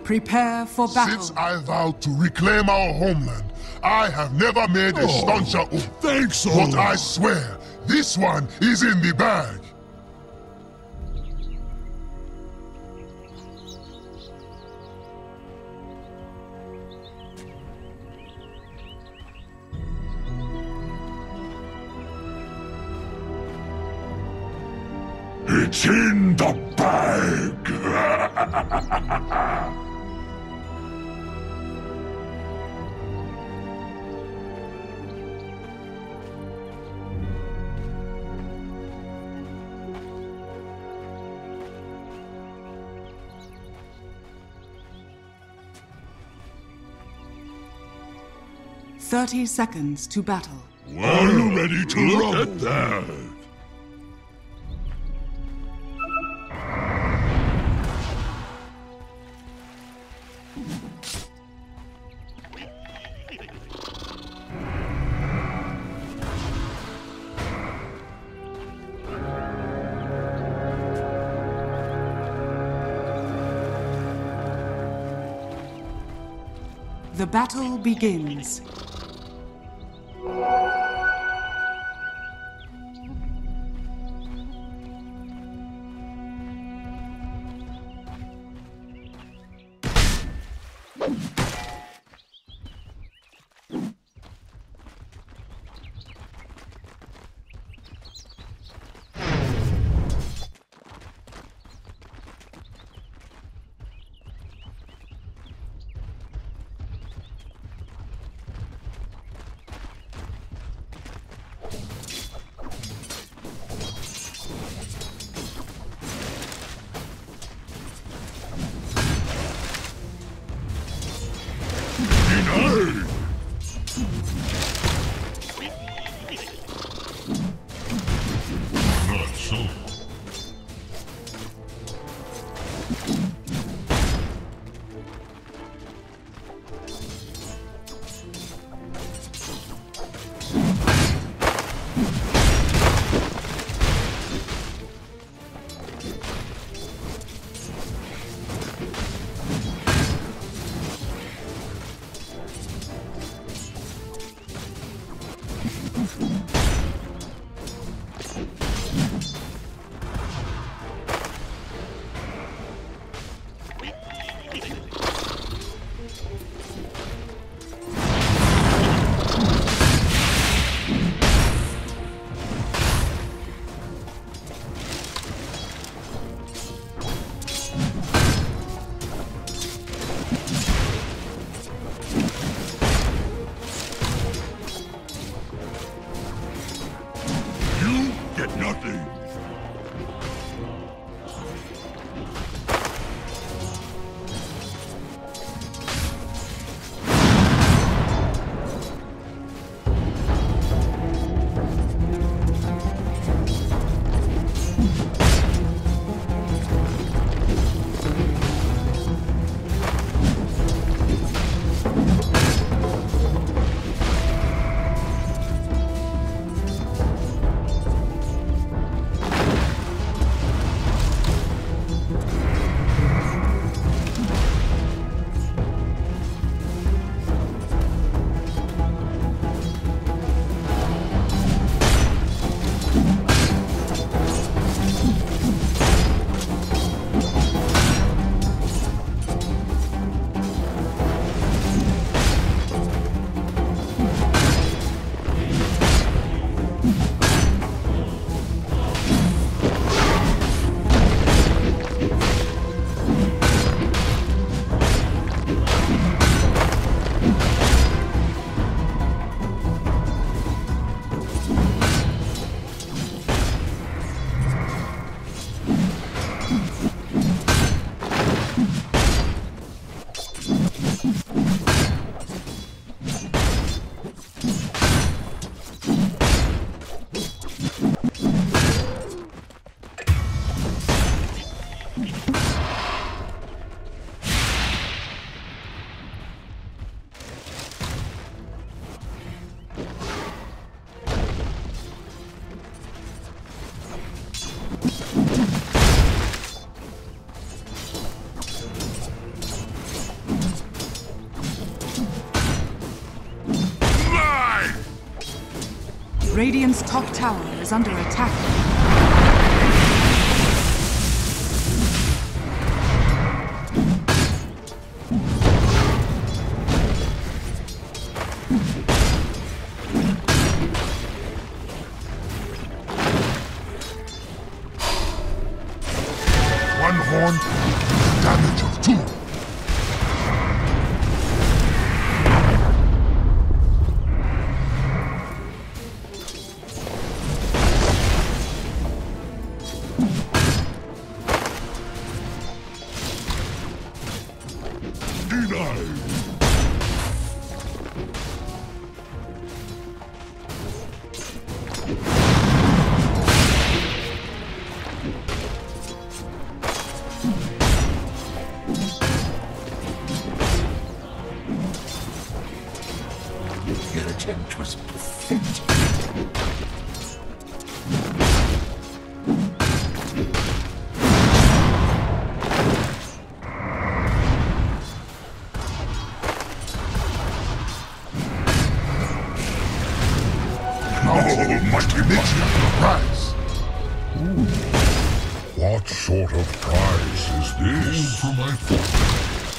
Prepare for battle. Since I vowed to reclaim our homeland, I have never made a stauncher oath. Thanks, But I swear, this one is in the bag. It's in the bag! "30 seconds to battle." Are you ready to look at that? The battle begins. Not so. Nothing. Radiant's top tower is under attack. One horn, damage of two. Your attempt was pathetic. Mighty Magi prize. What sort of prize is this? For my foot.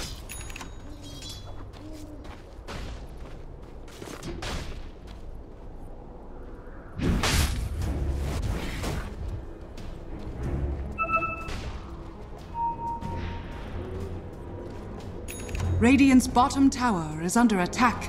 Radiant's bottom tower is under attack.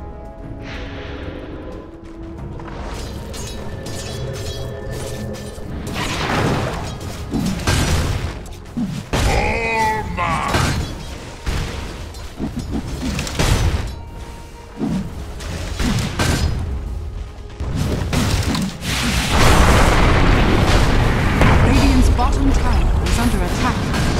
Radiant's bottom tower is under attack.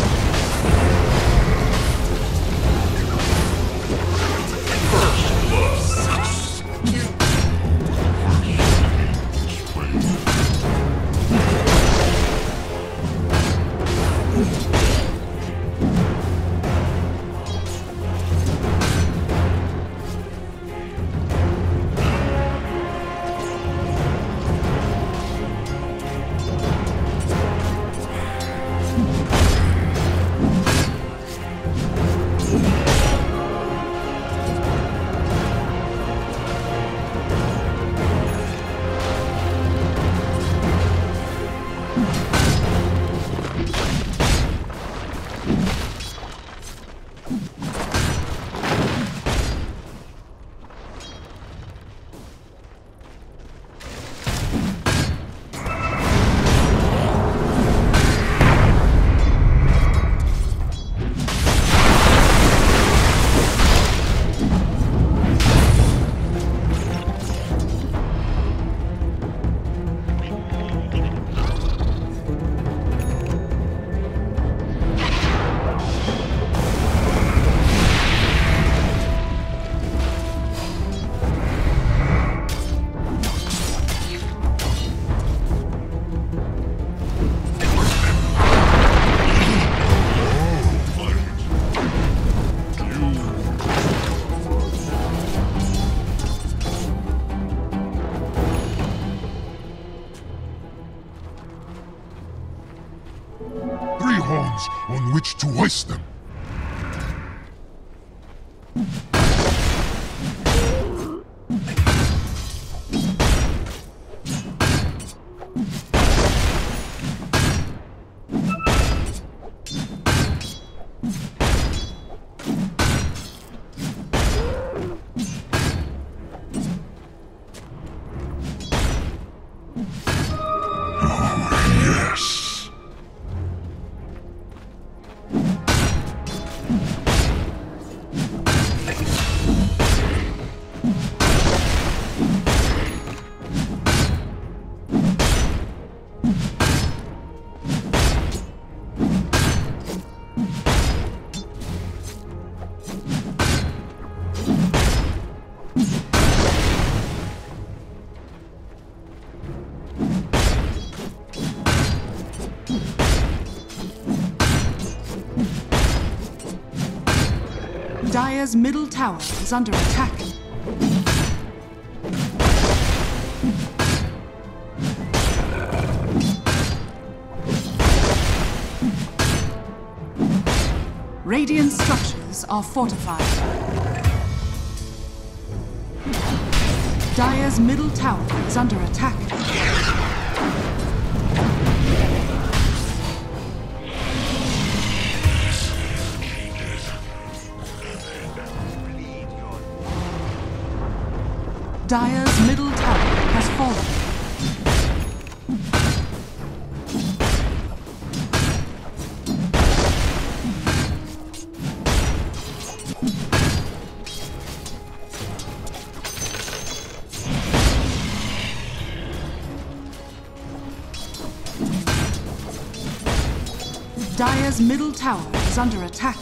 Three horns on which to hoist them. Dire's middle tower is under attack. Radiant structures are fortified. Dire's middle tower is under attack. Dire's middle tower has fallen. Dire's middle tower is under attack.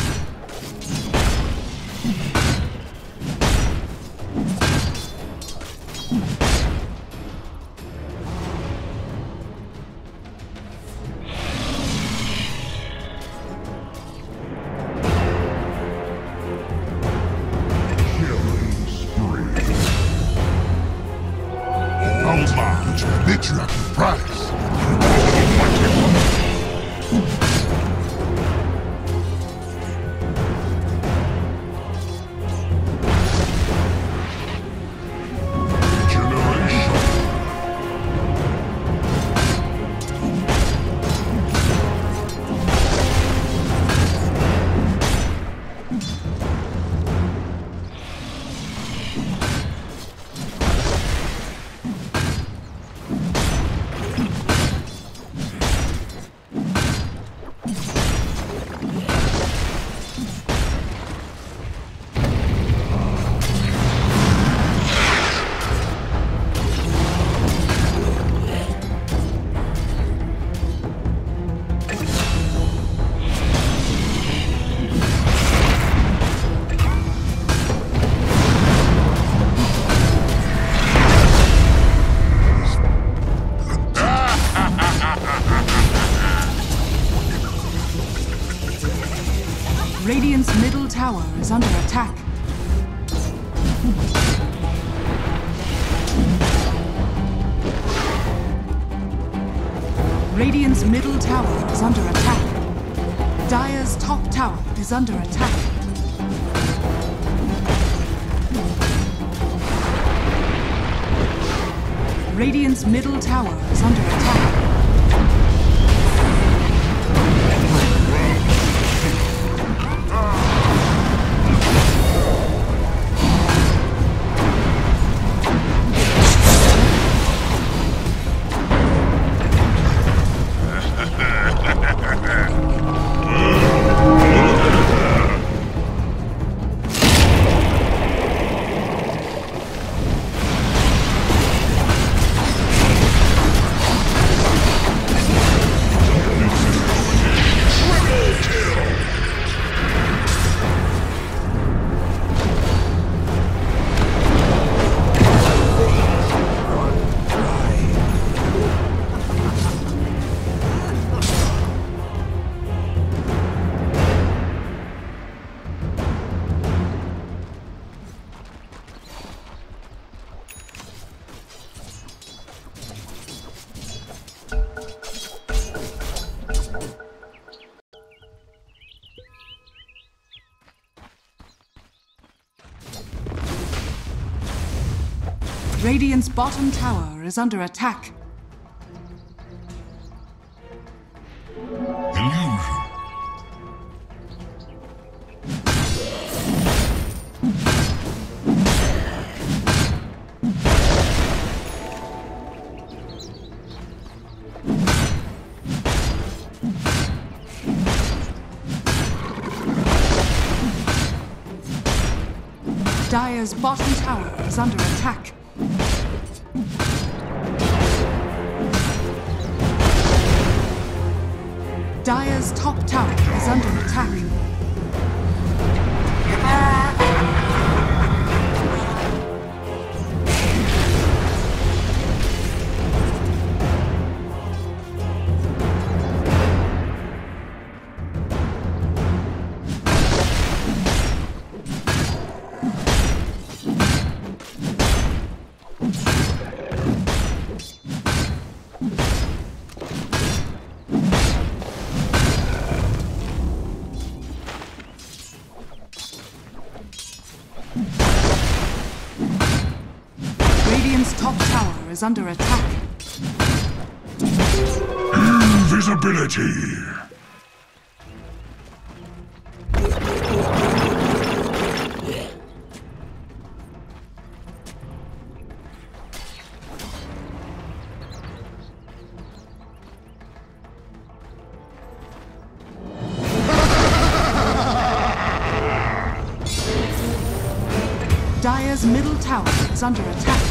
Radiant's middle tower is under attack. Radiant's middle tower is under attack. Dire's top tower is under attack. Radiant's middle tower is under attack. Radiant's bottom tower is under attack. Illusion. Dire's bottom tower is under attack. Dire's top tower is under attack. is under attack. Invisibility! Dire's middle tower is under attack.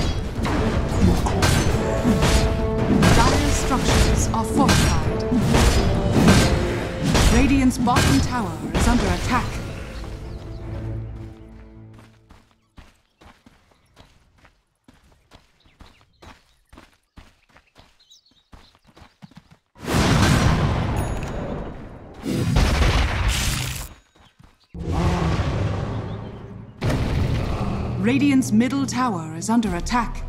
Dire's structures are fortified. Radiant's bottom tower is under attack. Radiant's middle tower is under attack.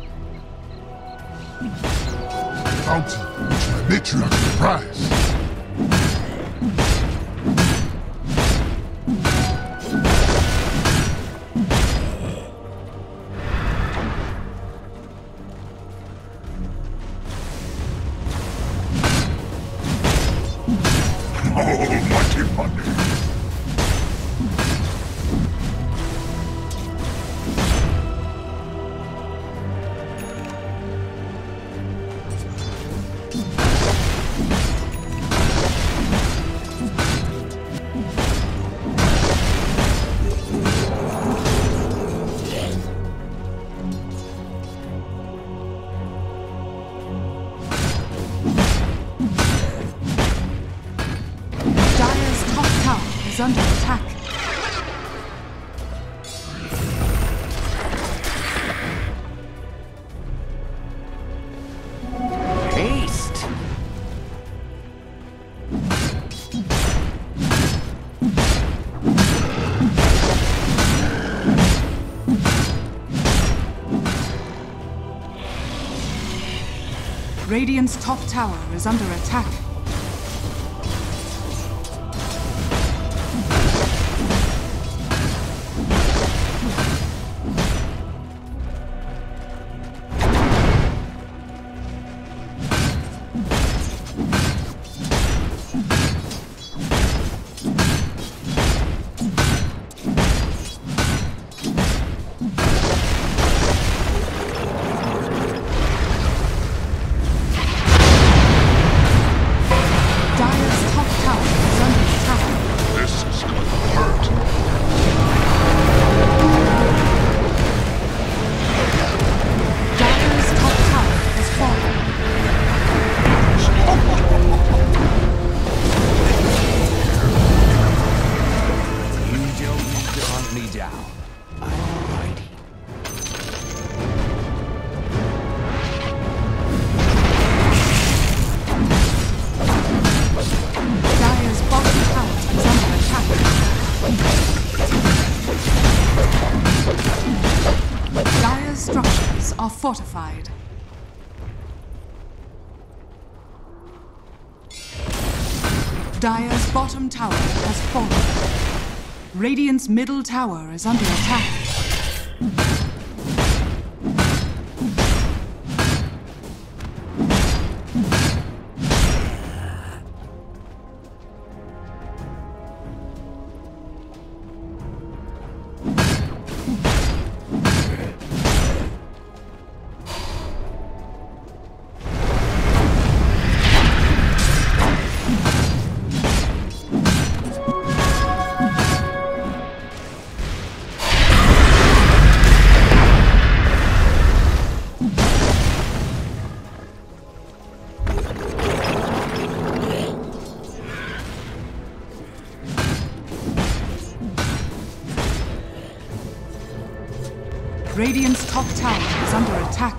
Bounty, which my matriarch prize. Almighty money! Is under attack. Haste! Radiant's top tower is under attack. Fortified. Dire's bottom tower has fallen. Radiant's middle tower is under attack. Radiant's top tower is under attack.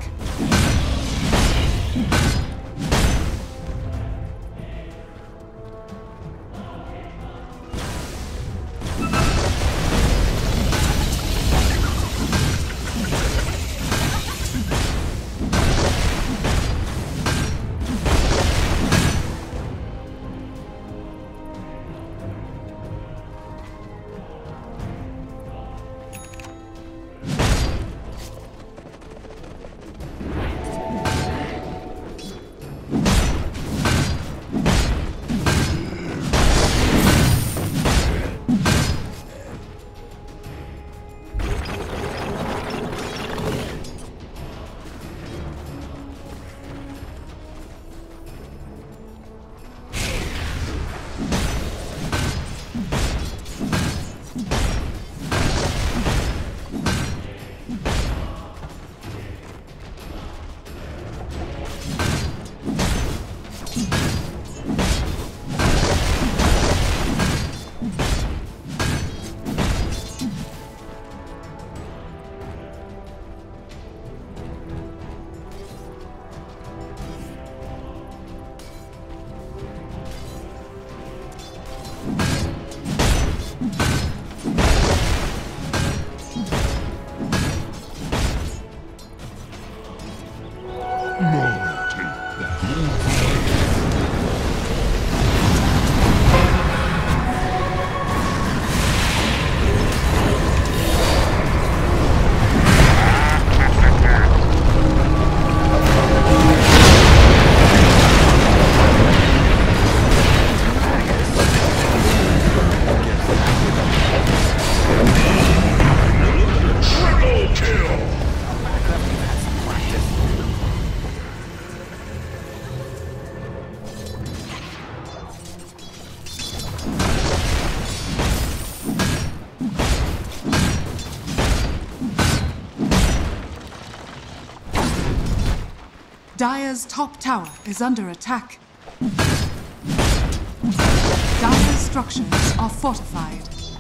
Dire's top tower is under attack. Dire's structures are fortified.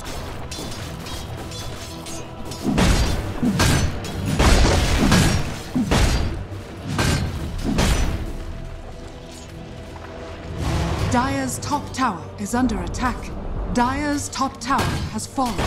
Dire's top tower is under attack. Dire's top tower has fallen.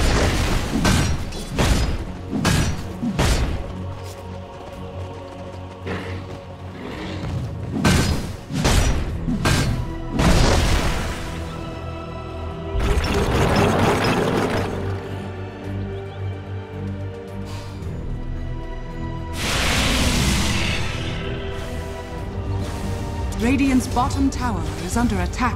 Radiant's bottom tower is under attack.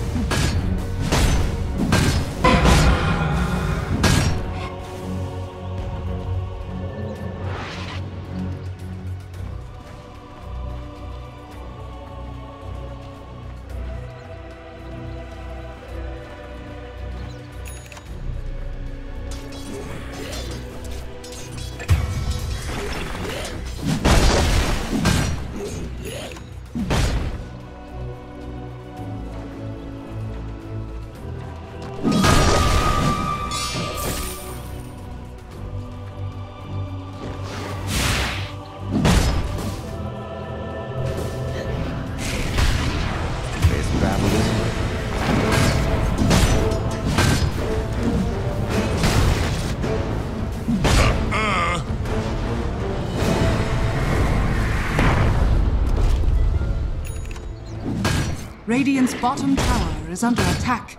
Radiant's bottom tower is under attack.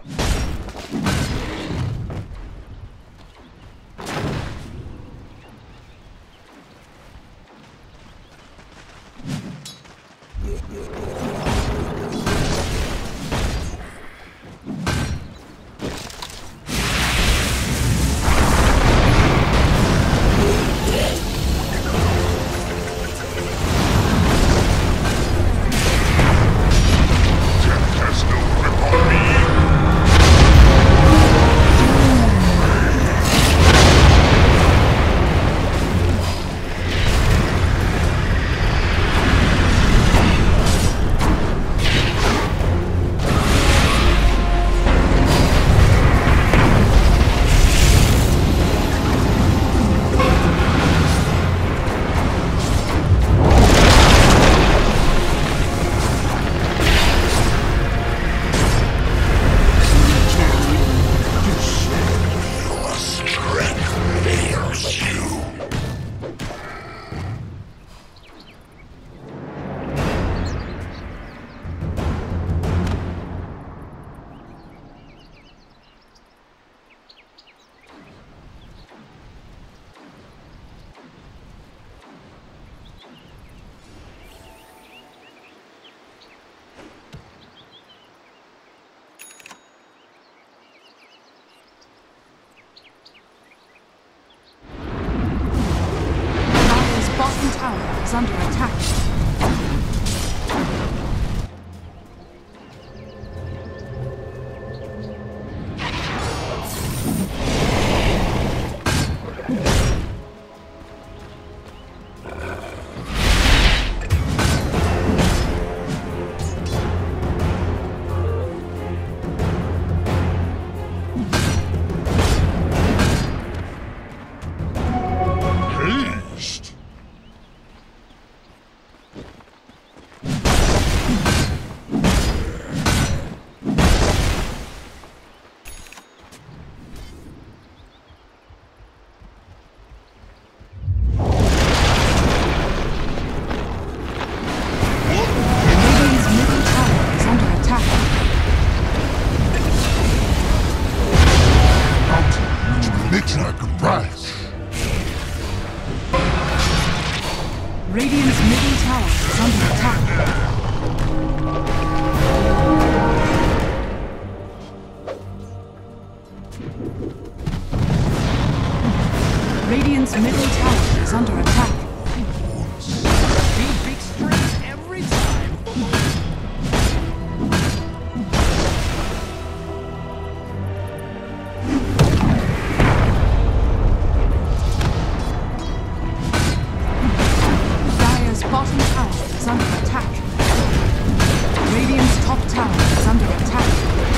tower is under attack.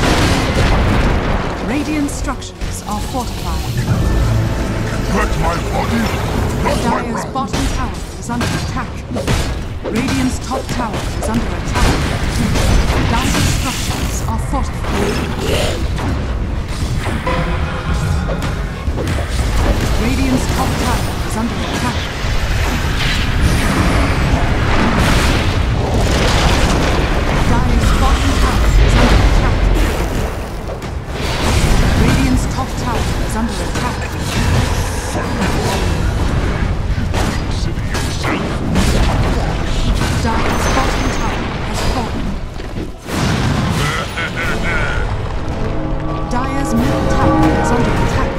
Radiant structures are fortified. Let my body, not my Dire's breath. bottom tower is under attack. Radiant's top tower is under attack. Dire's structures are fortified. Radiant's top tower is under attack. Dire's bottom tower is under attack. Radiant's top tower is under attack. Dire's bottom tower has fallen. Dire's middle tower is under attack.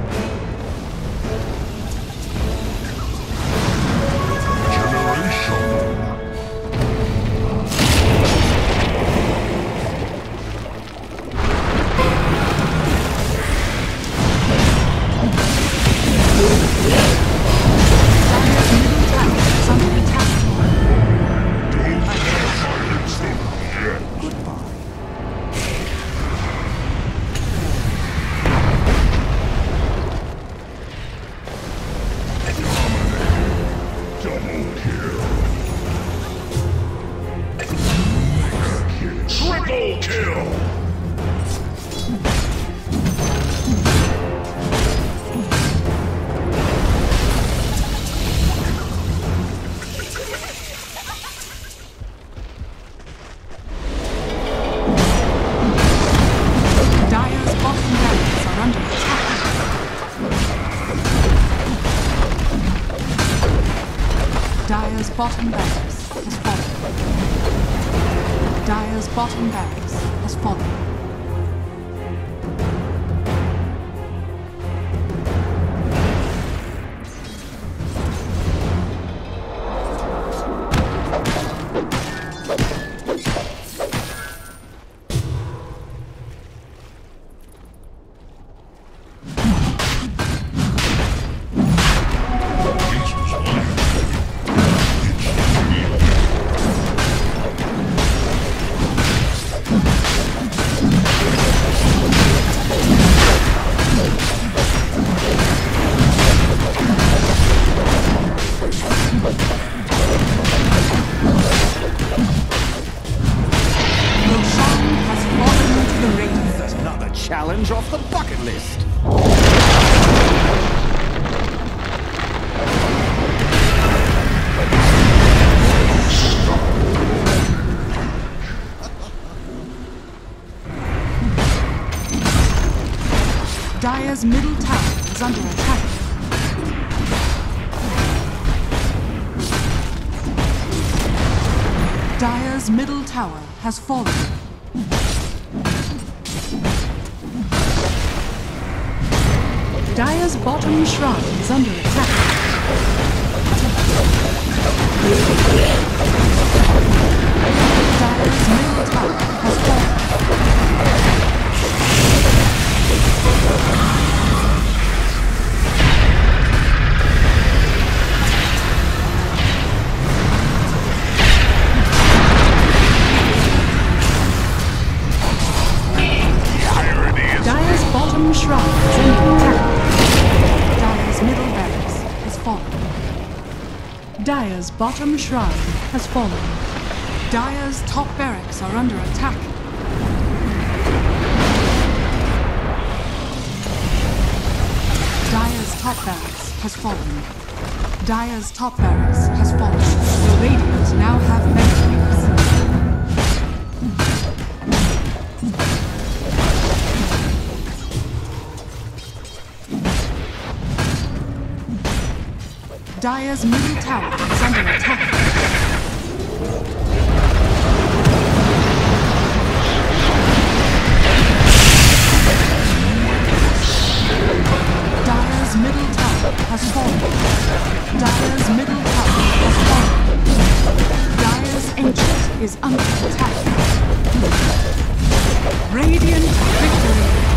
Dire's bottom barracks has fallen. Dire's bottom barracks has fallen. Challenge off the bucket list. Dire's middle tower is under attack. Dire's middle tower has fallen. Dire's bottom shrine is under attack. Dire's middle tower has fallen. Dire's bottom shrine is under attack. Dire's middle barracks has fallen. Dire's bottom shrine has fallen. Dire's top barracks are under attack. Dire's top barracks has fallen. Dire's top barracks has fallen. The Radiant now have melee. Dire's middle tower is under attack. Dire's middle tower has fallen. Dire's middle tower has fallen. Dire's Ancient is under attack. Radiant victory.